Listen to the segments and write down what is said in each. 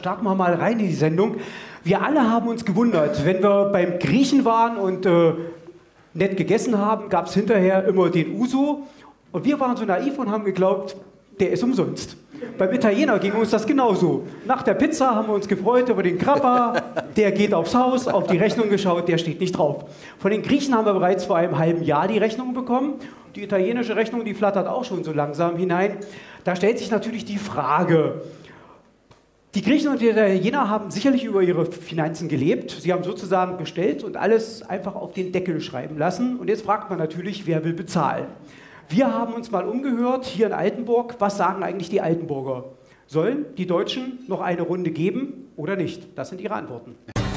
starten wir mal rein in die Sendung. Wir alle haben uns gewundert, wenn wir beim Griechen waren und nett gegessen haben, gab es hinterher immer den Uso. Und wir waren so naiv und haben geglaubt, der ist umsonst. Beim Italiener ging uns das genauso. Nach der Pizza haben wir uns gefreut über den Grappa, der geht aufs Haus, auf die Rechnung geschaut, der steht nicht drauf. Von den Griechen haben wir bereits vor einem halben Jahr die Rechnung bekommen. Die italienische Rechnung, die flattert auch schon so langsam hinein. Da stellt sich natürlich die Frage, die Griechen und die Italiener haben sicherlich über ihre Finanzen gelebt. Sie haben sozusagen bestellt und alles einfach auf den Deckel schreiben lassen. Und jetzt fragt man natürlich, wer will bezahlen? Wir haben uns mal umgehört, hier in Altenburg, was sagen eigentlich die Altenburger? Sollen die Deutschen noch eine Runde geben oder nicht? Das sind ihre Antworten.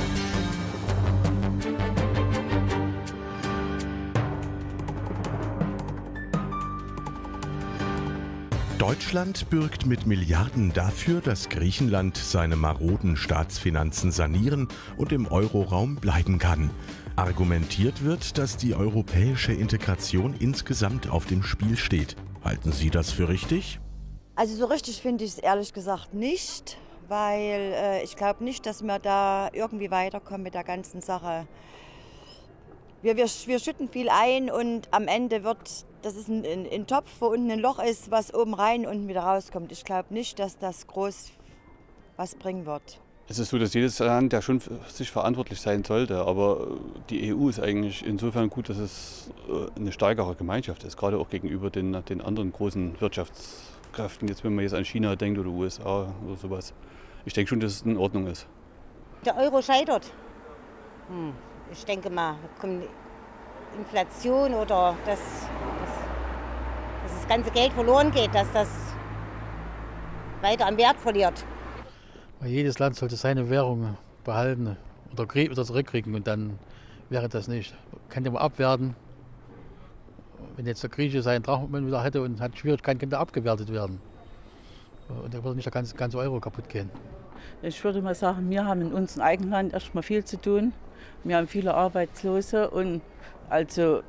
Deutschland bürgt mit Milliarden dafür, dass Griechenland seine maroden Staatsfinanzen sanieren und im Euroraum bleiben kann. Argumentiert wird, dass die europäische Integration insgesamt auf dem Spiel steht. Halten Sie das für richtig? Also so richtig finde ich es ehrlich gesagt nicht, weil ich glaube nicht, dass wir da irgendwie weiterkommen mit der ganzen Sache. Wir schütten viel ein und am Ende wird, das ist ein Topf, wo unten ein Loch ist, was oben rein und wieder rauskommt. Ich glaube nicht, dass das groß was bringen wird. Es ist so, dass jedes Land ja schon für sich verantwortlich sein sollte, aber die EU ist eigentlich insofern gut, dass es eine stärkere Gemeinschaft ist, gerade auch gegenüber den anderen großen Wirtschaftskräften. Jetzt, wenn man jetzt an China denkt oder USA oder sowas. Ich denke schon, dass es in Ordnung ist. Der Euro scheitert. Ich denke mal, kommt Inflation oder dass das ganze Geld verloren geht, dass das weiter am Wert verliert. Weil jedes Land sollte seine Währung behalten oder zurückkriegen und dann wäre das nicht. Kann ja mal abwerten. Wenn jetzt der Grieche seinen Drachmen wieder hätte und hat Schwierigkeiten, kann der abgewertet werden. Und da würde nicht der ganze Euro kaputt gehen. Ich würde mal sagen, wir haben in unserem eigenen Land erstmal viel zu tun. Wir haben viele Arbeitslose und also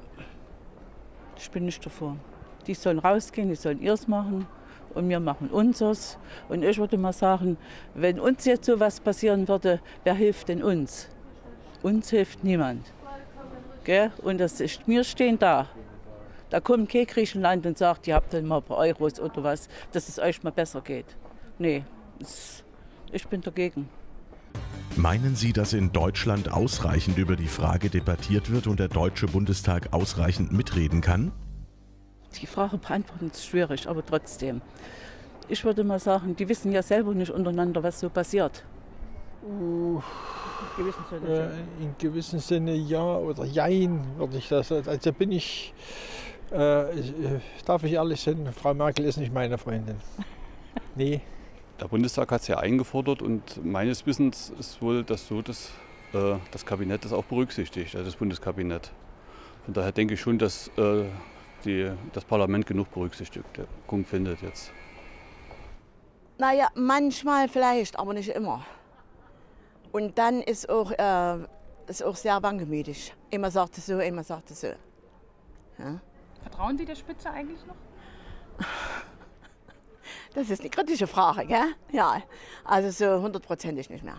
ich bin nicht davor. Die sollen rausgehen, die sollen ihrs machen. Und wir machen unseres. Und ich würde mal sagen, wenn uns jetzt so was passieren würde, wer hilft denn uns? Uns hilft niemand. Gell? Und wir stehen da. Da kommt kein Griechenland und sagt, ihr habt dann mal ein paar Euros oder was, dass es euch mal besser geht. Nee, ich bin dagegen. Meinen Sie, dass in Deutschland ausreichend über die Frage debattiert wird und der Deutsche Bundestag ausreichend mitreden kann? Die Frage beantworten ist schwierig, aber trotzdem. Ich würde mal sagen, die wissen ja selber nicht untereinander, was so passiert. In gewissem Sinne ja oder jein, würde ich das. Also bin ich, darf ich ehrlich sein, Frau Merkel ist nicht meine Freundin. Nee. Der Bundestag hat es ja eingefordert und meines Wissens ist wohl das so, dass das Kabinett das auch berücksichtigt, also das Bundeskabinett. Von daher denke ich schon, dass das Parlament genug Berücksichtigung findet jetzt. Naja, manchmal vielleicht, aber nicht immer. Und dann ist auch sehr wankelmütig. Immer sagt es so, immer sagt es so. Ja? Vertrauen Sie der Spitze eigentlich noch? Das ist eine kritische Frage, gell? Ja, also so 100%ig nicht mehr.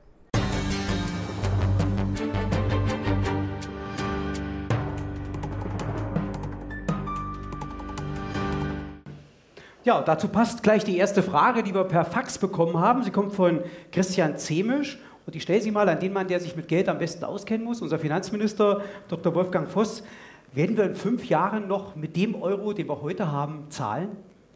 Ja, dazu passt gleich die erste Frage, die wir per Fax bekommen haben. Sie kommt von Christian Zemisch und ich stelle sie mal an den Mann, der sich mit Geld am besten auskennen muss, unser Finanzminister Dr. Wolfgang Voss. Werden wir in 5 Jahren noch mit dem Euro, den wir heute haben, zahlen?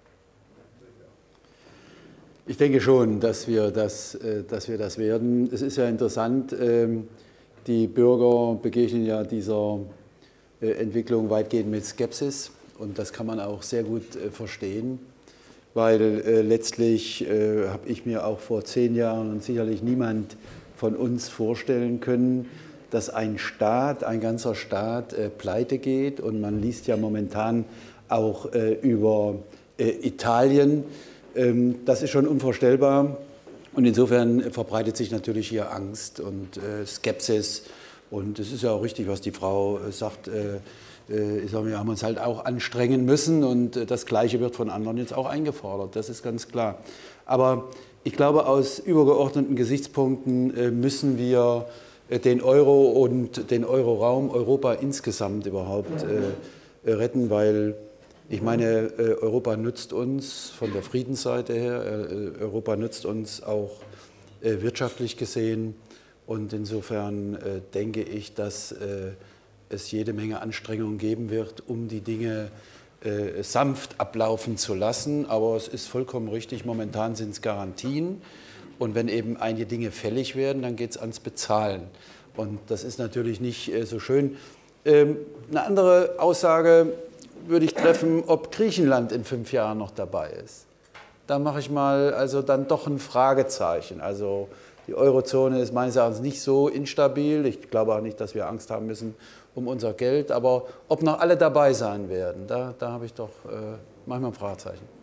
Ich denke schon, dass wir das werden. Es ist ja interessant, die Bürger begegnen ja dieser Entwicklung weitgehend mit Skepsis und das kann man auch sehr gut verstehen. Weil letztlich habe ich mir auch vor 10 Jahren und sicherlich niemand von uns vorstellen können, dass ein ganzer Staat pleite geht. Und man liest ja momentan auch über Italien. Das ist schon unvorstellbar. Und insofern verbreitet sich natürlich hier Angst und Skepsis. Und es ist ja auch richtig, was die Frau sagt. Wir haben uns halt auch anstrengen müssen und das Gleiche wird von anderen jetzt auch eingefordert, das ist ganz klar. Aber Ich glaube, aus übergeordneten Gesichtspunkten müssen wir den Euro und den Euroraum, Europa insgesamt überhaupt retten, weil ich meine, Europa nützt uns von der Friedensseite her, Europa nützt uns auch wirtschaftlich gesehen und insofern denke ich, dass es jede Menge Anstrengungen geben wird, um die Dinge sanft ablaufen zu lassen, aber es ist vollkommen richtig, momentan sind es Garantien und wenn eben einige Dinge fällig werden, dann geht es ans Bezahlen und das ist natürlich nicht so schön. Eine andere Aussage würde ich treffen, ob Griechenland in 5 Jahren noch dabei ist. Da mache ich mal also dann doch ein Fragezeichen. Also die Eurozone ist meines Erachtens nicht so instabil. Ich glaube auch nicht, dass wir Angst haben müssen um unser Geld. Aber ob noch alle dabei sein werden, da habe ich doch manchmal ein Fragezeichen.